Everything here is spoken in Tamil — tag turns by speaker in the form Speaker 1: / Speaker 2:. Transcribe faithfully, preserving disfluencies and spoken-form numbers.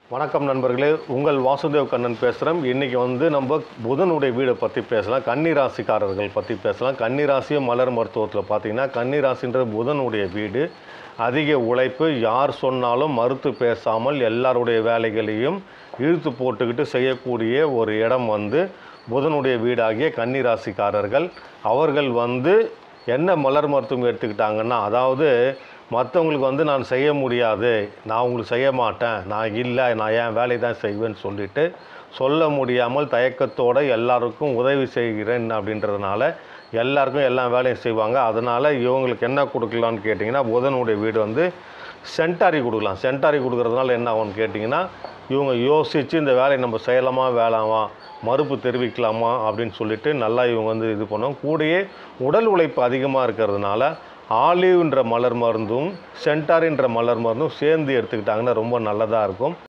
Speaker 1: வணக்கம் நண்பர்களே, உங்கள் வாசுதேவ் கண்ணன் பேசுகிறேன். இன்றைக்கி வந்து நம்ம புதனுடைய வீடை பற்றி பேசலாம். கன்னி ராசிக்காரர்கள் பற்றி பேசலாம். கன்னி ராசியும் மலர் மருத்துவத்தில் பார்த்திங்கன்னா, கன்னி ராசின்றது புதனுடைய வீடு. அதிக உழைப்பு, யார் சொன்னாலும் மறுத்து பேசாமல் எல்லாருடைய வேலைகளையும் இழுத்து போட்டுக்கிட்டு செய்யக்கூடிய ஒரு இடம் வந்து புதனுடைய வீடாகிய கன்னி ராசிக்காரர்கள். அவர்கள் வந்து என்ன மலர் மருத்துவம் எடுத்துக்கிட்டாங்கன்னா, அதாவது மற்றவங்களுக்கு வந்து நான் செய்ய முடியாது, நான் உங்களுக்கு செய்ய மாட்டேன், நான் இல்லை, நான் என் வேலை தான் செய்வேன்னு சொல்லிவிட்டு சொல்ல முடியாமல் தயக்கத்தோடு எல்லாருக்கும் உதவி செய்கிறேன் அப்படின்றதுனால எல்லாருக்கும் எல்லா வேலையும் செய்வாங்க. அதனால் இவங்களுக்கு என்ன கொடுக்கலான்னு கேட்டிங்கன்னா, புதனுடைய வீடு வந்து சென்டாரி கொடுக்கலாம். சென்டாரி கொடுக்குறதுனால என்ன ஆகும்னு கேட்டிங்கன்னா, இவங்க யோசித்து இந்த வேலையை நம்ம செய்யலாமா வேளாமா, மறுப்பு தெரிவிக்கலாமா அப்படின்னு சொல்லிட்டு நல்லா இவங்க வந்து இது பண்ணுவோம். கூடயே உடல் உழைப்பு அதிகமாக இருக்கிறதுனால ஆலிவ்ன்ற மலர் மருந்தும் சென்டாரின்ற மலர் மருந்தும் சேர்ந்து எடுத்துக்கிட்டாங்கன்னா ரொம்ப நல்லதாக இருக்கும்.